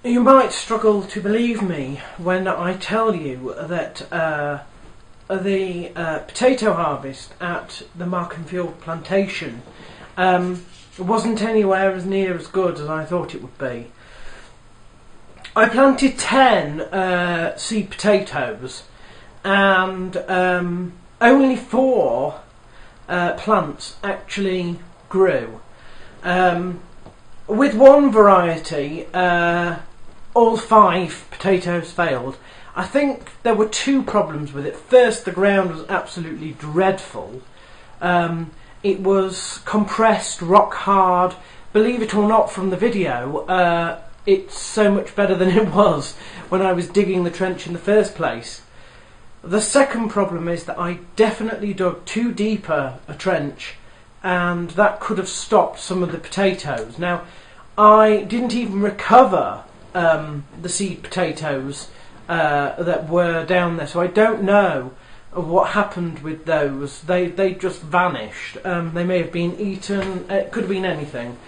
You might struggle to believe me when I tell you that the potato harvest at the Markenfield Plantation wasn't anywhere as near as good as I thought it would be. I planted 10 seed potatoes, and only 4 plants actually grew. With one variety, all 5 potatoes failed. I think there were 2 problems with it. First, the ground was absolutely dreadful. It was compressed, rock hard. Believe it or not, from the video, it's so much better than it was when I was digging the trench in the first place. The second problem is that I definitely dug too deep a trench, and that could have stopped some of the potatoes. Now, I didn't even recover the seed potatoes that were down there, so I don't know what happened with those. They just vanished. They may have been eaten. It could have been anything.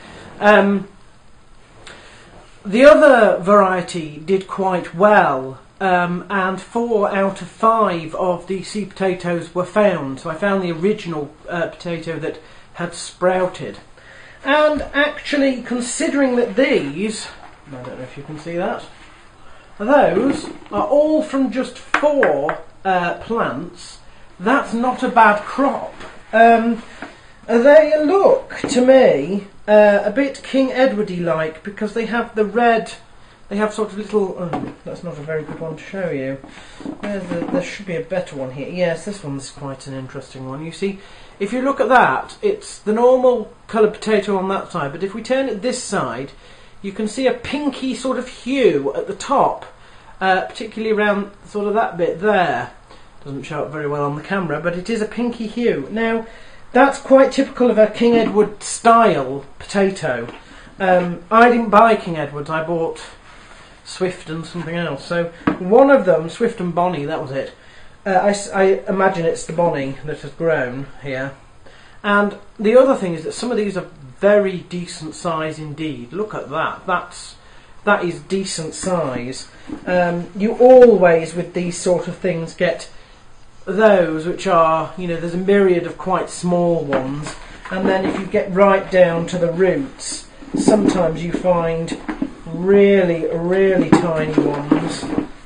The other variety did quite well, and 4 out of 5 of the seed potatoes were found. So I found the original potato that had sprouted. And actually, considering that these, I don't know if you can see that, those are all from just 4 plants, that's not a bad crop. They look, to me, a bit King Edward-y like, because they have the red, they have sort of little, oh, that's not a very good one to show you. There should be a better one here. Yes, this one's quite an interesting one. You see, if you look at that, it's the normal coloured potato on that side, but if we turn it this side, you can see a pinky sort of hue at the top, particularly around sort of that bit there. Doesn't show up very well on the camera, but it is a pinky hue. Now, that's quite typical of a King Edward style potato. I didn't buy King Edwards, I bought Swift and something else. So one of them, Swift and Bonnie, that was it. I imagine it's the Bonnie that has grown here. And the other thing is that some of these are very decent size indeed. Look at that. That is decent size. You always, with these sort of things, get those which are, you know, there's a myriad of quite small ones, and then if you get right down to the roots, sometimes you find really, really tiny ones.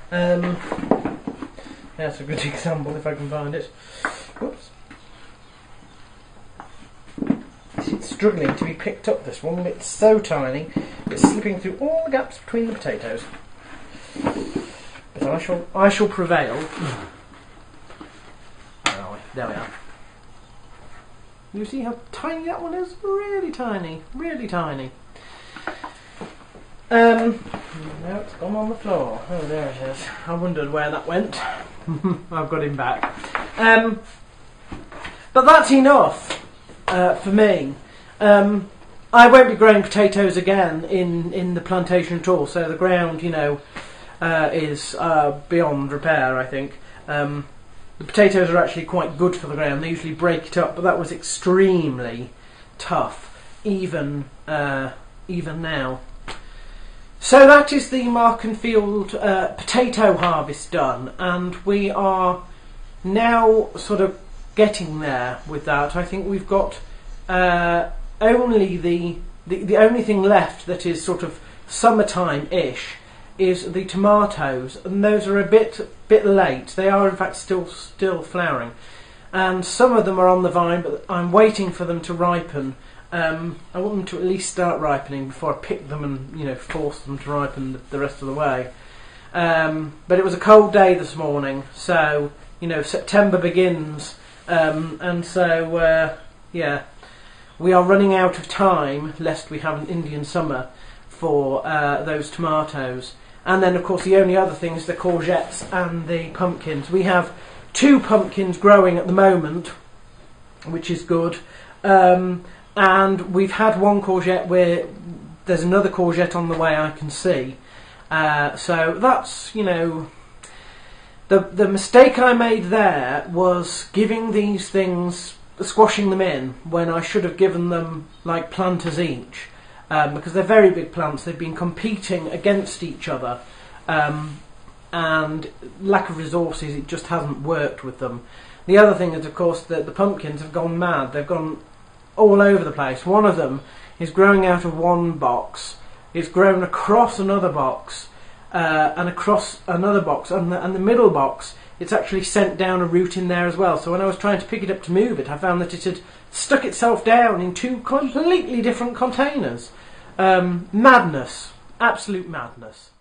That's a good example if I can find it. Whoops. It's struggling to be picked up, this one. It's so tiny, it's slipping through all the gaps between the potatoes. But I shall prevail. There we are. You see how tiny that one is? Really tiny, really tiny. Now it's gone on the floor. Oh, there it is. I wondered where that went. I've got him back. But that's enough for me. I won't be growing potatoes again in the plantation at all, so the ground, you know, is beyond repair, I think. The potatoes are actually quite good for the ground. They usually break it up, but that was extremely tough, even now. So that is the Markenfield potato harvest done, and we are now sort of getting there with that. I think we've got only the only thing left that is sort of summertime-ish is the tomatoes, and those are a bit late. They are in fact still flowering, and some of them are on the vine, but I'm waiting for them to ripen. I want them to at least start ripening before I pick them and, you know, force them to ripen the rest of the way. But it was a cold day this morning, so, you know, September begins, and so yeah, we are running out of time lest we have an Indian summer for those tomatoes. And then, of course, the only other thing is the courgettes and the pumpkins. We have 2 pumpkins growing at the moment, which is good. And we've had 1 courgette where there's another courgette on the way, I can see. So that's, you know, the mistake I made there was giving these things, squashing them in, when I should have given them like planters each. because they're very big plants. They've been competing against each other, and lack of resources, it just hasn't worked with them. The other thing is, of course, that the pumpkins have gone mad. They've gone all over the place. One of them is growing out of one box, it's grown across another box, and across another box, and the middle box, it's actually sent down a root in there as well. So when I was trying to pick it up to move it, I found that it had stuck itself down in two completely different containers. Madness. Absolute madness.